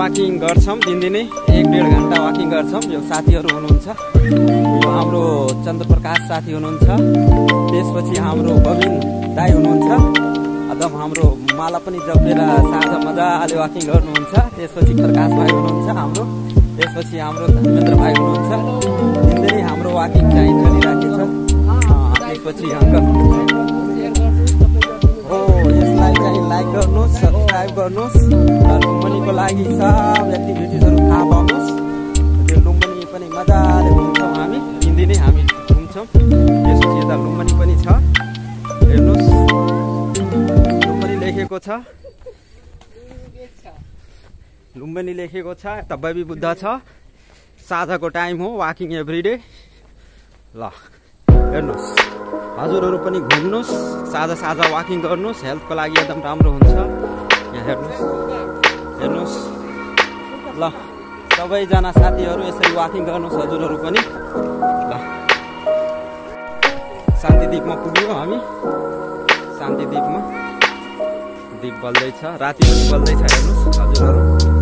Walking गर्छौं दिनदिनै 1-1.5 घण्टा वाकिङ गर्छौं। यो साथीहरु हुनुहुन्छ, यो हाम्रो चन्द्रप्रकाश साथी हुनुहुन्छ, त्यसपछि हाम्रो बबिन दाइ हुनुहुन्छ, एकदम हाम्रो माला पनि जपेर साँझ मजाले वाकिङ गर्नुहुन्छ। त्यसपछि प्रकाश भाइ हुनुहुन्छ हाम्रो, त्यसपछि हाम्रो धर्मेन्द्र भाइ हुनुहुन्छ। दिनदिनै हाम्रो वाकिङ चाहिँ चलिरहेको छ। त्यसपछि अङ्कल हो, यसलाई चाहिँ लाइक गर्नुहोस्, सब्स्क्राइब गर्नुहोस् र लुम्बिनीको लागि सब एक्टिभिटिजहरू थाहा पाउनुहोस्। त्यो लुम्बिनी पनि मजाले घुम्छौँ हामी, दिनदिनै हामी घुम्छौँ। त्यसपछि यता लुम्बिनी पनि छ, हेर्नुहोस् लुम्बिनी लेखेको छ, लुम्बिनी लेखेको छ। यता बेबी बुद्ध छ। साँझको टाइम हो, वाकिङ एभ्रिडे। ल हेर्नुहोस्, हजुरहरू पनि घुम्नुहोस्, साँझ वाकिङ गर्नुहोस्, हेल्थको लागि एकदम राम्रो हुन्छ। यहाँ हेर्नुहोस् ल, सबैजना साथीहरू यसरी वाकिङ गर्नुहोस् हजुरहरू पनि। ल शान्तिद्वीपमा पुग्यौँ हामी, शान्तिद्वीपमा दीप बल्दैछ, राति पनि बल्दैछ, हेर्नुहोस् हजुरहरू।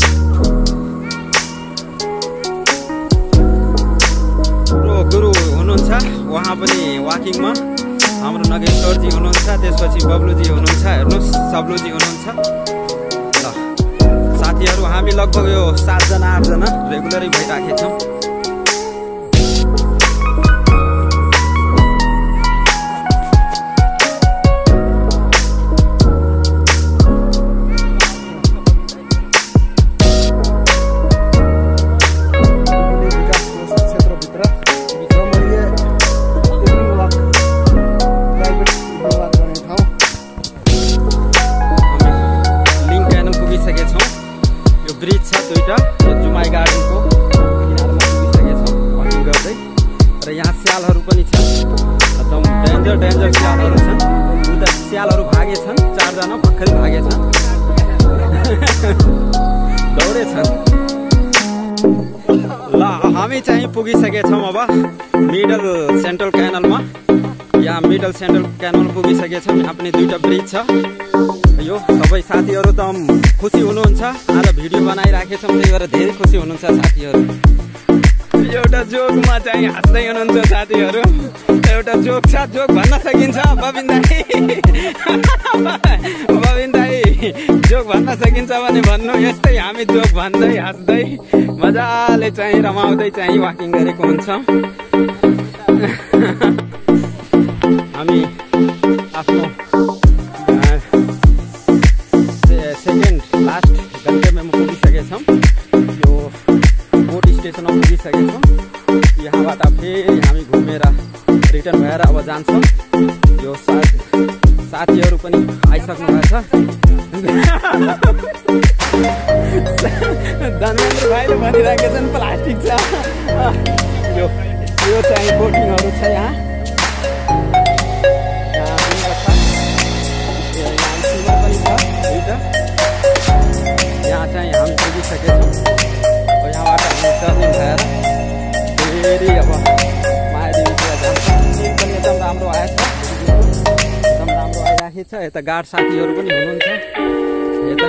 गुरु हुनुहुन्छ उहाँ पनि वाकिङमा, हाम्रो नगेश्वरजी हुनुहुन्छ, त्यसपछि बब्लुजी हुनुहुन्छ, हेर्नुहोस् सबलुजी हुनुहुन्छ। ल साथीहरू हामी लगभग यो 7 जना 8 जना रेगुलरै भइराखेका छौँ। डेन्जर स्यालहरू छन्, उता स्यालहरू भागेछन्, 4 जना भर्खरै भागेछन्, दौडेछन्। ल हामी चाहिँ पुगिसकेछौँ अब मिडल सेन्ट्रल क्यानलमा। यहाँ मिडल सेन्ट्रल क्यानल पुगिसकेछौँ। यहाँ पनि 2टा ब्रिज छ। यो सबै साथीहरू त खुसी हुनुहुन्छ, आज भिडियो बनाइराखेछौँ, त्यही भएर धेरै खुसी हुनुहुन्छ साथीहरू। एउटा जोकमा चाहिँ हाँस्दै हुनुहुन्छ साथीहरू। एउटा जोक छ, जोक भन्न सकिन्छ बबिन दाई? बबिन दाई जोक भन्न सकिन्छ भने भन्नु। यस्तै हामी जोक भन्दै हाँस्दै मजाले चाहिँ रमाउँदै चाहिँ वाकिङ गरेको हुन्छौँ। हामी आफ्नो सेकेन्ड लास्ट गन्तव्यमा पुगिसकेछौँ। यो बोट स्टेसनमा पुगिसकेछौँ। यहाँबाट फेरि हामी घुमेर रिटर्न भएर अब जान्छौँ। यो साथीहरू पनि आइसक्नु भएको छ। धर्मेन्द्र भाइले भनिरहेका छन् प्लास्टिक छ। यो चाहिँ बोटिङहरू छ यहाँ। यहाँ चाहिँ हामी पुगिसकेछौँ। यहाँबाट हामी टर्निङ भएर फेरि अब मायादेवीतिर जान्छौँ। सिन पनि एकदम राम्रो आएछ, एकदम राम्रो आइराखेको छ। यता गार्ड साथीहरू पनि हुनुहुन्छ। यता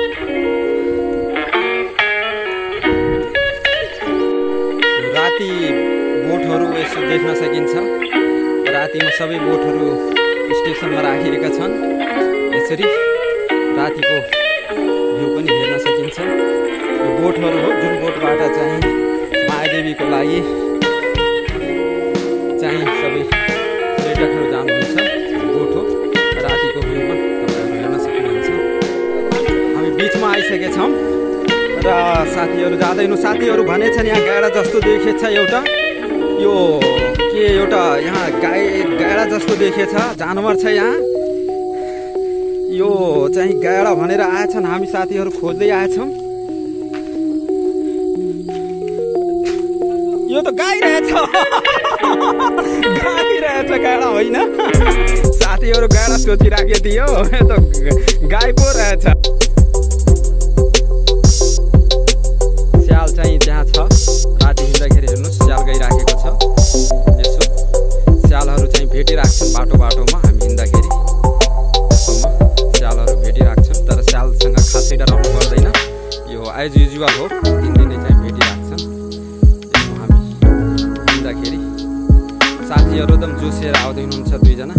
राति बोटहरू यसो देख्न सकिन्छ। रातिमा सबै बोटहरू स्टेसनमा राखिएका छन्। यसरी रातिको भ्यू पनि हेर्न सकिन्छ। यो बोटहरू हो जुन बोटबाट चाहिँ मायादेवीको लागि चाहिँ सबै पर्यटकहरू जानुहुन्छ। बोट हो, रातिको भ्यूमा तपाईँहरू हेर्न सक्नुहुन्छ। हामी बिचमा आइसकेछौँ र साथीहरू जाँदैनौँ। साथीहरू भनेछन् यहाँ गाडा जस्तो देखेछ एउटा, यो के एउटा यहाँ गाडा जस्तो देखेछ, जानवर छ यहाँ। यो चाहिँ गाडा भनेर आएछन्, हामी साथीहरू खोज्दै आएछौँ। यो त गाई रहेछ, गाई रहेछ, गाडा होइन। साथीहरू गाडा सोचिराखेको थियो, यो त गाई पो रहेछ। स्याल चाहिँ त्यहाँ छ। राति हिँड्दाखेरि हेर्नुहोस् स्याल गइराखेको छ। यसो स्यालहरू चाहिँ भेटिराख्छन् बाटोमा हामी हिँड्दाखेरि। स्यालहरू भेटिराख्छन्, तर स्यालसँग खासै डराउनु पर्दैन। यो एज युजुअल हो, दिनदिनै चाहिँ भेटिरहेको छन्। हामी हिँड्दाखेरि साथीहरू एकदम जोसेर आउँदै हुनुहुन्छ, 2 जना।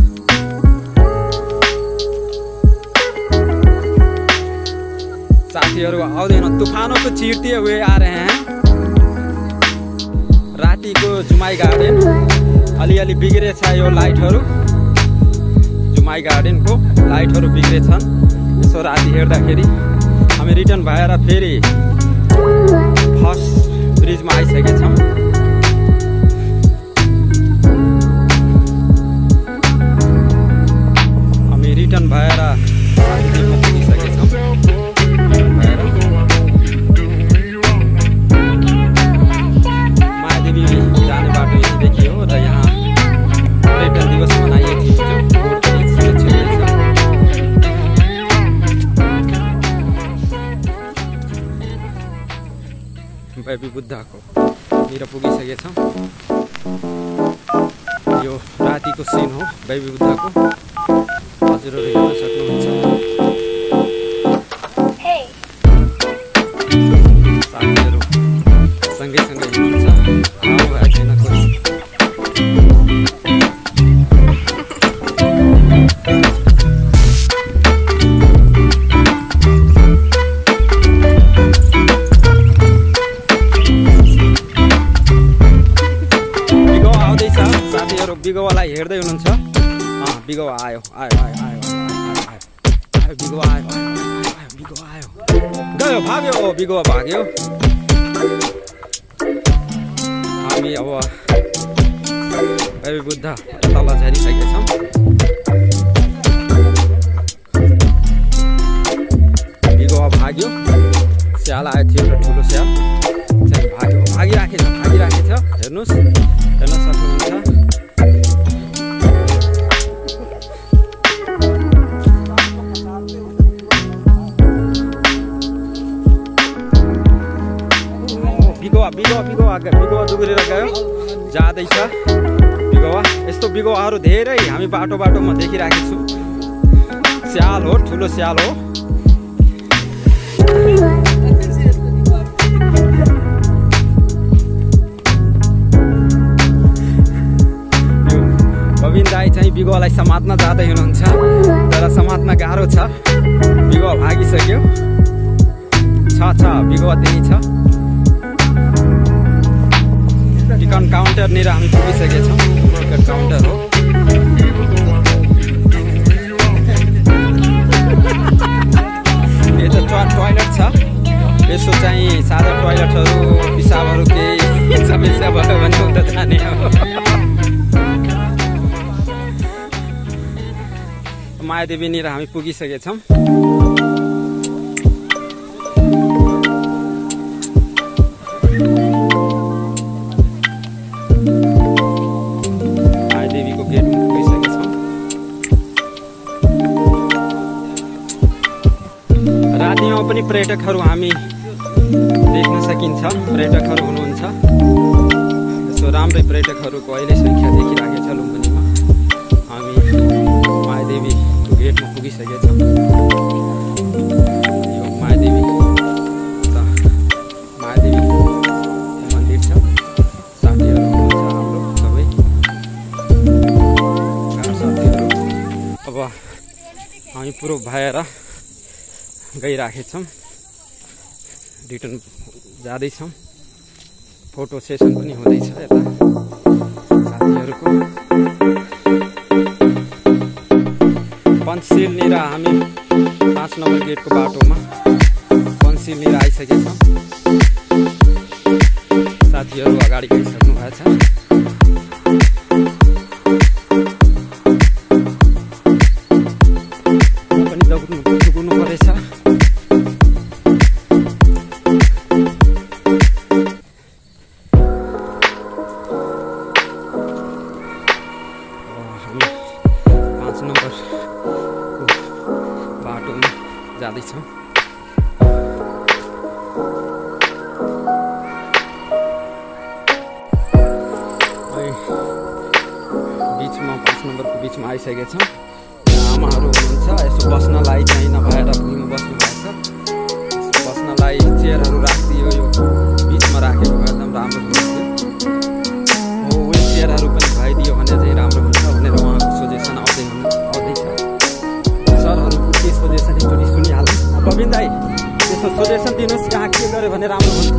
साथीहरू आउँदैन, तूफानों को चीरते हुए आ रहे हैं। रातिको जुमाई गार्डन अलिअलि बिग्रेछ, यो लाइटहरू जुमाई गार्डनको लाइटहरू बिग्रेछन्। यसो राति हेर्दाखेरि हामी रिटर्न भएर फेरि फर्स्ट ब्रिजमा आइसकेछौँ। हामी रिटर्न भएर मायादेवीमा पुगिसकेछौँ। मायादेवी जाने बाटो यहीँदेखि हो र यहाँ पर्यटन दिवस मनाइएको थियो, जो बोर्ड पनि छिर्दैछ। बेबी बुद्धको तिर पुगिसकेछौँ। यो रातिको सिन हो बेबी बुद्धको, हजुरहरू हेर्न सक्नुहुन्छ। साथीहरू सँगै सँगै हुनुहुन्छ, आउनु भएको छैन कोही। बिगोवालाई हेर्दै हुनुहुन्छ। बिगोवा आयो आयो आयो आयो आयो आयो बिगोवा आयो आयो बिगोवा आयो, गयो भाग्यो, बिगोवा भाग्यो। हामी अब बेबी बुद्ध तल झरिसकेछौँ। बिगोवा भाग्यो, स्याल आएको थियो, एउटा ठुलो स्याल चाहिँ भागिराखेछ। हेर्नुहोस्, हेर्न सक्नुहुन्छ। बिगोवा दुगुरेर गयो, जाँदैछ बिगोवा। यस्तो बिगोवाहरू धेरै हामी बाटोमा देखिराखेको छु। स्याल हो, ठुलो स्याल हो। गोविन्द दाई चाहिँ बिगोवालाई समात्न जाँदै हुनुहुन्छ, तर समात्न गाह्रो छ। बिगोवा भागिसक्यो। छ बिगोवा त्यही छ। टिकट काउन्टरनिर हामी पुगिसकेछौँ। टिकट काउन्टर हो। यो त टोयलेट छ। यसो चाहिँ सादा टोयलेटहरू, पिसाबहरू केही समस्या भयो भने उता जाने हो। मायादेवीनिर हामी पुगिसकेछौँ। पनि पर्यटकहरू हामी देख्न सकिन्छ। पर्यटकहरू हुनुहुन्छ, यसो राम्रै पर्यटकहरूको अहिले सङ्ख्या देखिराखेको छ लुम्बिनीमा। हामी मायादेवीको गेटमा पुगिसकेछौँ। यो मायादेवी मन्दिर छ। साथीहरू हुनुहुन्छ हाम्रो सबै साथीहरू। अब हामी पुरो भएर गइराखेछौँ, रिटर्न जाँदैछौँ। फोटो सेसन पनि हुँदैछ यता साथीहरूको। पञ्चशीलनिर हामी 5 नम्बर गेटको बाटोमा पञ्चशीलनिर आइसकेछौँ। साथीहरू अगाडि गइसक्नु भएको छ। पनि दुगुर्नु परेछ। बाटोमा जाँदैछौँ। बिचमा 5 नम्बरको बिचमा आइसकेछौँ। आमाहरू हुनुहुन्छ, यसो बस्नलाई चाहिँ नभएर भुइँमा बस्नु भएको छ। बस्नलाई चेयरहरू राखिदियो, यो बिचमा राखेको भए एकदम राम्रो हुन्थ्यो। हो व्हिल चेयरहरू पनि भइदियो भने चाहिँ राम्रो हुन्छ भनेर उहाँको सजेसन आउँदैछ। सरहरू के सजेसन एकचोटि सुनिहालौँ। प्रवीण दाई त्यसो सजेसन दिनुहोस्, कहाँ के गर्यो भने राम्रो हुन्थ्यो।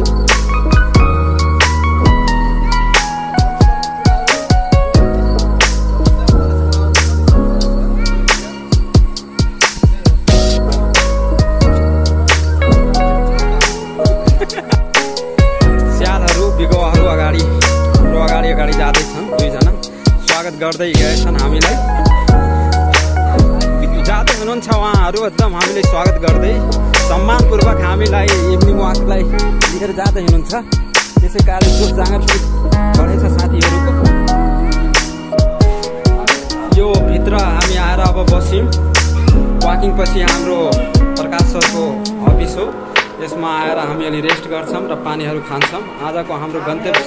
अगाडि जाँदैछन्, दुईजना स्वागत गर्दै गएछन् हामीलाई। जाँदै हुनुहुन्छ उहाँहरू, एकदम हामीले स्वागत गर्दै सम्मानपूर्वक हामीलाई इभिनिङ वाकलाई लिएर जाँदै हुनुहुन्छ। त्यसै कारण जोस जाँगर बढेछ साथीहरूको। यो भित्र हामी आएर अब बस्यौँ। वाकिङ पछि हाम्रो प्रकाश सरको अफिस हो, यसमा आएर हामी अलि रेस्ट गर्छौँ र पानीहरू खान्छौँ। आजको हाम्रो गन्तव्य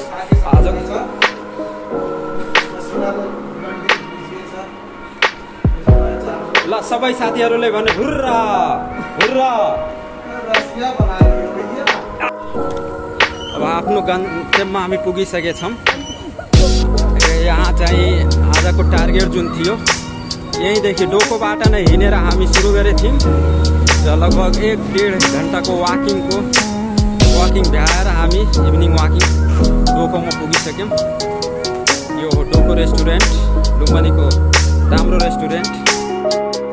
ल सबै साथीहरूले भने हुर्रा हुर्रा। अब आफ्नो गन्तव्यमा हामी पुगिसकेछौँ। यहाँ चाहिँ आजको टार्गेट जुन थियो, यहीँदेखि डोकोबाट नै हिँडेर हामी सुरु गरेको थियौँ र लगभग 1-1.5 घन्टाको वाकिङ भ्याएर हामी इभिनिङ वाकिङ डोकोमा पुगिसक्यौँ। यो हो डोको रेस्टुरेन्ट, लुम्बिनीको राम्रो रेस्टुरेन्ट।